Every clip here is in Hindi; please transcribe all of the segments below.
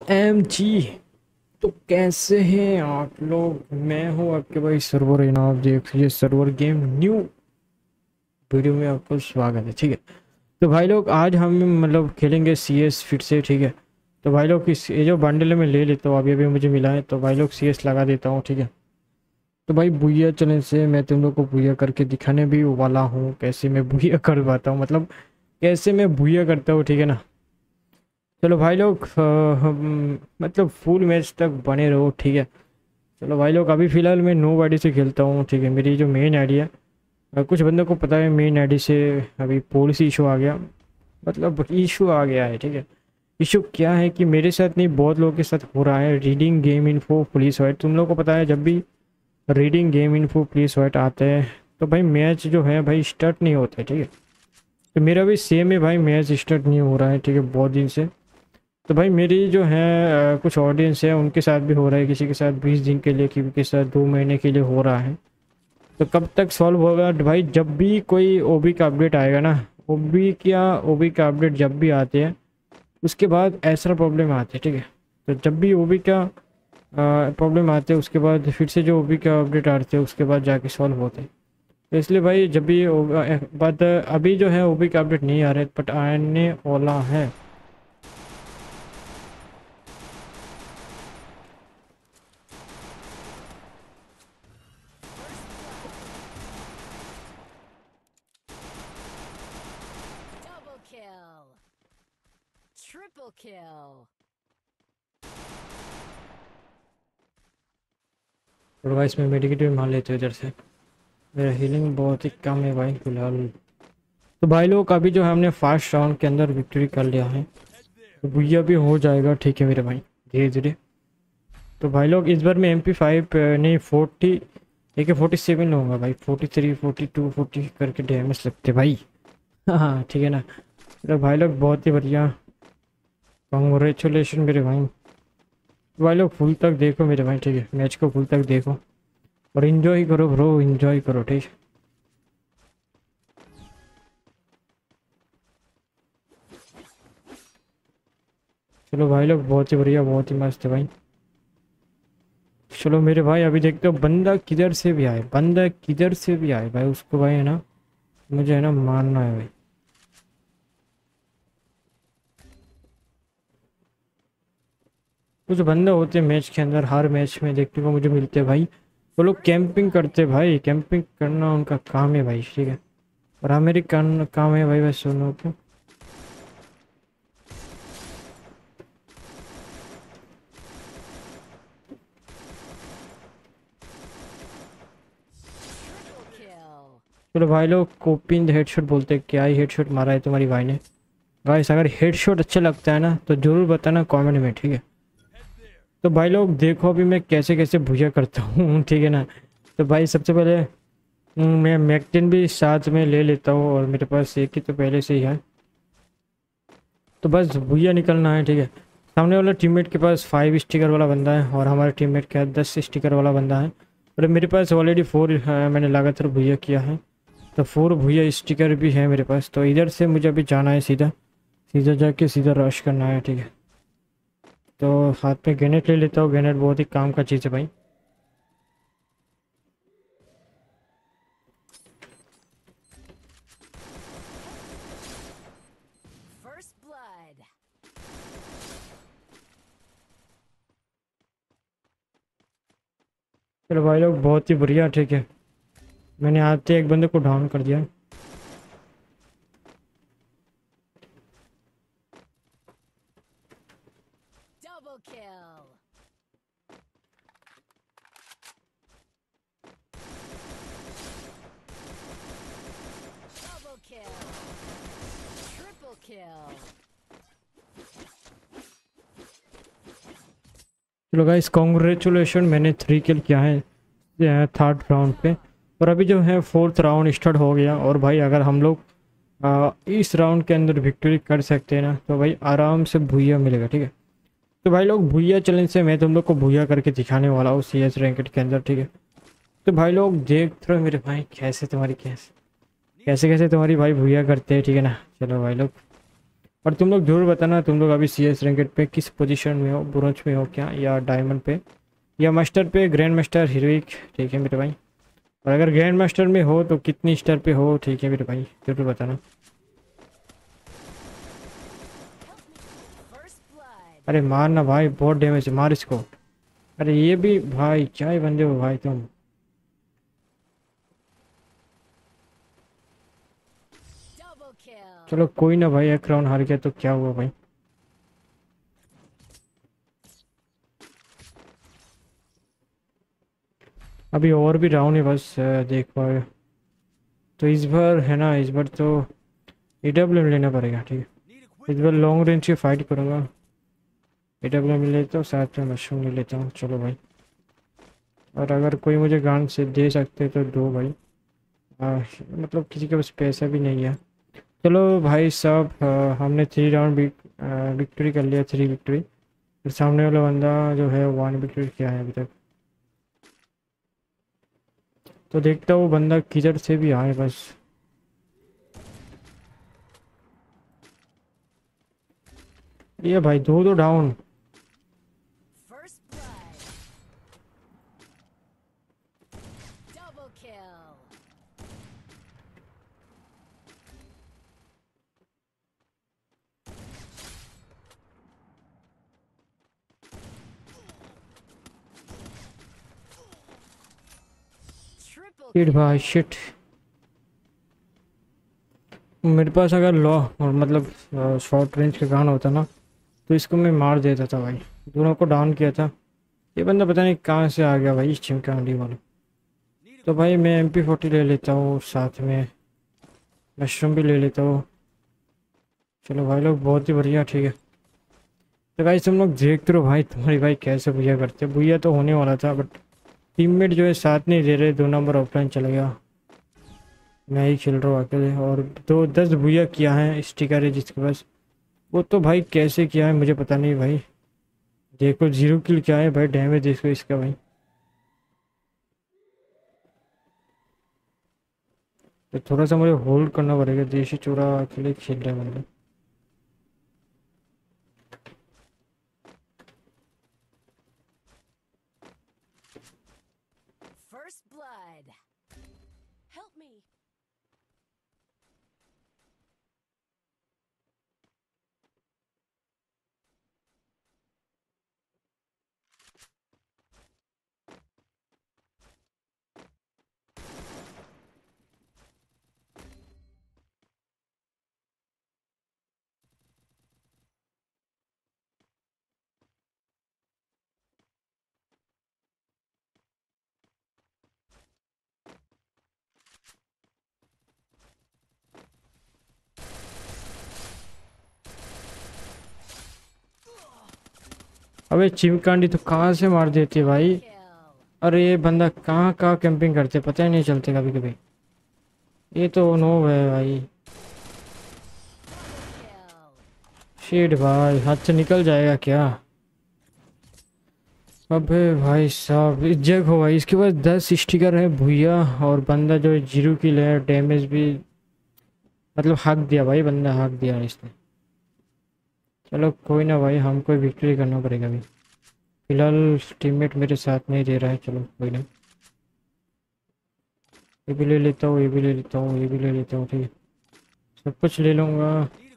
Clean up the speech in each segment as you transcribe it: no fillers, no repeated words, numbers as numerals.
OMG। तो कैसे हैं आप लोग? मैं हूं आपके भाई सर्वर है ना, आप देख ये सर्वर गेम न्यू वीडियो में आपको स्वागत है। ठीक है, तो भाई लोग आज हम मतलब खेलेंगे CS फिर से। ठीक है, तो भाई लोग इस ये जो बंडल में ले लेता हूँ, अभी अभी मुझे मिला है, तो भाई लोग CS लगा देता हूँ। ठीक है, तो भाई बुया चैलेंज से मैं तुम लोग को बुया करके दिखाने भी वाला हूँ, कैसे मैं बुया कर पाता हूँ, मतलब कैसे मैं बुया करता हूँ। ठीक है ना, चलो भाई लोग मतलब फुल मैच तक बने रहो। ठीक है, चलो भाई लोग अभी फ़िलहाल मैं नो आईडी से खेलता हूँ। ठीक है, मेरी जो मेन आईडी है, कुछ बंदों को पता है मेन आईडी से अभी पॉलिसी इशू आ गया, मतलब इशू आ गया है। ठीक है, इशू क्या है कि मेरे साथ नहीं, बहुत लोगों के साथ हो रहा है। Reading game info police white, तुम लोगों को पता है जब भी reading game info police white आते हैं तो भाई मैच जो है भाई स्टार्ट नहीं होता है। ठीक है, तो मेरा भी सेम है भाई, मैच स्टार्ट नहीं हो रहा है। ठीक है, बहुत दिन से। तो भाई मेरी जो है कुछ ऑडियंस है उनके साथ भी हो रहा है, किसी के साथ 20 दिन के लिए, किसी के साथ 2 महीने के लिए हो रहा है। तो कब तक सॉल्व होगा भाई? जब भी कोई ओबी का अपडेट आएगा ना, ओबी का अपडेट जब भी आते हैं उसके बाद ऐसा प्रॉब्लम आते हैं। ठीक है, तो जब भी ओबी का प्रॉब्लम आते हैं उसके बाद फिर से जो ओबी का अपडेट आते हैं उसके बाद जाके सॉल्व होते हैं। तो इसलिए भाई जब भी बात अभी जो है ओबी का अपडेट नहीं आ रहा है, बट आने वाला है। Double kill. Triple kill. और भाई इसमें मेडिकेटिव मार लेते हो इधर से, मेरा हीलिंग बहुत ही कम है भाई फिलहाल। तो भाई लोग अभी जो है हमने फर्स्ट राउंड के अंदर विक्ट्री कर लिया है, तो भैया भी हो जाएगा। ठीक है मेरे भाई, धीरे धीरे। तो भाई लोग इस बार मैं MP5 नहीं 40 AK-47 लूँगा भाई। 43 42 40 करके डैमेज लगते भाई। हाँ ठीक है ना। तो भाई लोग बहुत ही बढ़िया, कॉन्ग्रेचुलेशन मेरे भाई। तो भाई लोग फुल तक देखो मेरे भाई। ठीक है, मैच को फुल तक देखो और इन्जॉय करो ब्रो, इन्जॉय करो। ठीक है, चलो भाई लोग बहुत ही बढ़िया, बहुत ही मस्त है भाई। चलो मेरे भाई अभी देखते हो बंदा किधर से भी आए, बंदा किधर से भी आए भाई, उसको भाई है ना मुझे है ना मारना है भाई। कुछ बंदे होते हैं मैच के अंदर, हर मैच में देखने को मुझे मिलते हैं भाई। वो लोग कैंपिंग करते हैं भाई, कैंपिंग करना उनका काम है भाई। ठीक है, और हाँ मेरी काम है भाई बस सुनो को। Triple kill. चलो भाई लोग कॉपी इन द हेडशॉट बोलते हैं, क्या ही हेडशॉट मारा है तुम्हारी भाई ने। गाइस अगर हेडशॉट अच्छा लगता है ना तो ज़रूर बताना कमेंट में। ठीक है, तो भाई लोग देखो अभी मैं कैसे कैसे भुजिया करता हूँ। ठीक है ना, तो भाई सबसे पहले मैं मैगजीन भी साथ में ले लेता हूँ, और मेरे पास एक ही तो पहले से ही है। तो बस भुजिया निकलना है। ठीक है, सामने वाला टीममेट के पास 5 स्टिकर वाला बंदा है और हमारे टीममेट के पास 10 स्टिकर वाला बंदा है, और मेरे पास ऑलरेडी 4 मैंने लगातार भुजिया किया है, तो 4 भुजिया स्टिकर भी है मेरे पास। तो इधर से मुझे अभी जाना है, सीधा सीधा जाके सीधा रश करना है। ठीक है, तो हाथ में ग्रेनेड ले लेता हूँ, ग्रेनेड बहुत ही काम का चीज़ है भाई। First blood. चलो भाई लोग बहुत ही बढ़िया। ठीक है, मैंने आते एक बंदे को डाउन कर दिया। Double kill. Double kill. Triple kill. चलो गाइस कॉन्ग्रेचुलेशन, मैंने 3 किल किया है थर्ड राउंड पे, और अभी जो है फोर्थ राउंड स्टार्ट हो गया। और भाई अगर हम लोग इस राउंड के अंदर विक्ट्री कर सकते हैं ना तो भाई आराम से भुइया मिलेगा। ठीक है, तो भाई लोग भुइया चैलेंज से मैं तुम लोग को भुइया करके दिखाने वाला हूँ CS रैंकेड के अंदर। ठीक है, तो भाई लोग देख रहे हो मेरे भाई कैसे कैसे तुम्हारी भाई भुइया करते हैं। ठीक है ना, चलो भाई लोग और तुम लोग जरूर बताना तुम लोग अभी सी एस रैंकेड पे किस पोजीशन में हो, ब्रोंज में हो क्या, या डायमंड पे, या मास्टर पे, ग्रैंड मास्टर, हीरोइक। ठीक है मेरे भाई। और अगर ग्रैंड मास्टर में हो तो कितनी स्टार पे हो, ठीक है मेरे भाई, जरूर बताना। First blood. अरे मारना भाई, बहुत डैमेज है, मार इसको। अरे ये भी भाई, क्या ही बंदे हो भाई तुम। Double kill. चलो कोई ना भाई, एक राउंड हार गया तो क्या हुआ भाई। अभी और भी राउंड है बस, देख पाओ। तो इस बार है ना, इस बार तो AWM लेना पड़ेगा, ठीक है। इस बार लॉन्ग रेंज की फाइट करूँगा। AWM ले लेता हूँ, साथ में मशरूम ले लेता हूँ। चलो भाई, और अगर कोई मुझे गान से दे सकते तो दो भाई। मतलब किसी के पास पैसा भी नहीं है। चलो भाई साहब, हमने 3 राउंड विक्ट्री कर लिया, 3 विक्ट्री। फिर सामने वाला बंदा जो है 1 विक्ट्री किया है अभी तक। तो देखता हूँ बंदा किधर से भी आए बस। ये भाई दो दो down. First blood. Double kill. Triple shit भाई kill. शिट। मेरे पास अगर लॉ और मतलब शॉर्ट रेंज का गान होता ना, तो इसको मैं मार देता था भाई। दोनों को डाउन किया था। ये बंदा पता नहीं कहाँ से आ गया भाई, इस चिमकांडी वाला। तो भाई मैं MP40 ले लेता हूँ, साथ में मशरूम भी ले लेता हूँ। चलो भाई लोग, बहुत ही बढ़िया, ठीक है। तो भाई तुम लोग देखते रहो भाई, तुम्हारी भाई कैसे बुया करते। बुया तो होने वाला था बट टीममेट जो है साथ नहीं दे रहे, 2 नंबर ऑफलाइन चला गया। मैं ही खेल रहा हूँ अकेले, और 10 बुया किया है स्टिकर है जिसके पास। वो तो भाई कैसे किया है मुझे पता नहीं भाई। देखो 0 किल क्या है भाई, डैमेज देखो इसका भाई। तो थोड़ा सा मुझे होल्ड करना पड़ेगा, देशी चूड़ा अकेले खेल रहे हैं बंदे। First blood. Help me. अबे चिमकांडी तो कहाँ से मार देती है भाई। Kill. अरे ये बंदा कहाँ कहाँ कैंपिंग करते पता ही नहीं चलते कभी कभी। ये तो नो है भाई। Kill. शेड भाई, हाथ से निकल जाएगा क्या। अबे भाई साहब, इज्जत हो भाई, इसके पास 10 स्टिकर है भूया। और बंदा जो है 0 किल है, डैमेज भी मतलब हक दिया भाई, बंदा हक दिया इसने। चलो कोई ना भाई, हमको विक्ट्री करना पड़ेगा अभी। फिलहाल टीममेट मेरे साथ नहीं दे रहा है, चलो कोई ना। ये भी ले लेता हूँ, ये भी ले लेता हूँ, ये भी ले लेता हूँ, ठीक है। सब कुछ ले लूँगा।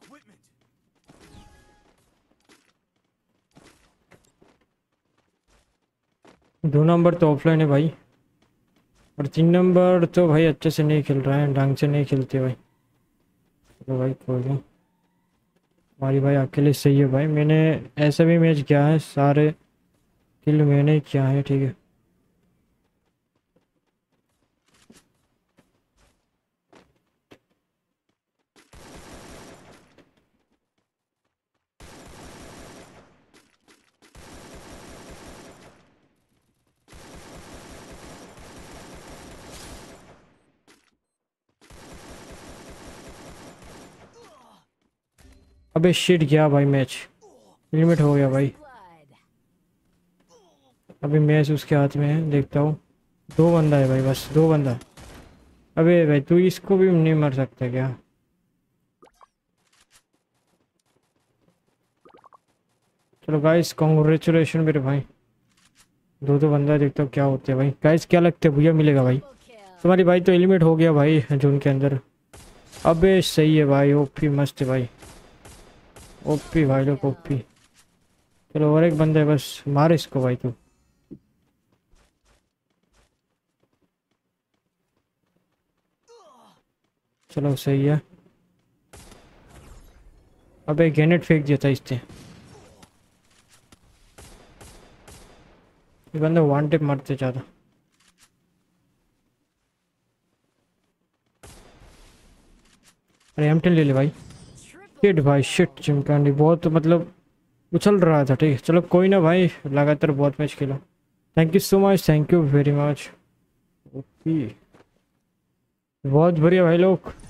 दो नंबर तो ऑफलाइन है भाई, और 3 नंबर तो भाई अच्छे से नहीं खेल रहा है, ढंग से नहीं खेलते भाई। चलो भाई कोई ना, हमारी भाई अकेले सही है भाई। मैंने ऐसा भी मैच किया है, सारे किल मैंने ही किया है, ठीक है। अबे शिट गया भाई, मैच लिमिट हो गया भाई। Blood. अभी मैच उसके हाथ में है, देखता हूँ। 2 बंदा है भाई, बस 2 बंदा। अबे भाई तू इसको भी नहीं मार सकता क्या। चलो गाइस कॉन्ग्रेचुलेशन मेरे भाई, दो दो बंदा देखता हूँ क्या होते हैं भाई। गाइस क्या लगता है भैया मिलेगा भाई? Double kill. तुम्हारी भाई तो एलिमिनेट हो गया भाई जून के अंदर। अबे सही है भाई, ओपी मस्त है भाई, ओपी भाई लोग ओपी। चलो और एक बंदा है बस, मार इसको भाई तू। चलो सही है। अबे ग्रेनेड फेंक दिया था इसने। ये बंदा वन टिप मारते ज़्यादा। अरे एम10 ले ले भाई। Triple शिट भाई शिट, चिमकांडी बहुत मतलब उछल रहा था। ठीक है चलो कोई ना भाई, लगातार बहुत मैच खेला। Thank you so much, thank you very much. Okay बहुत बढ़िया भाई लोग।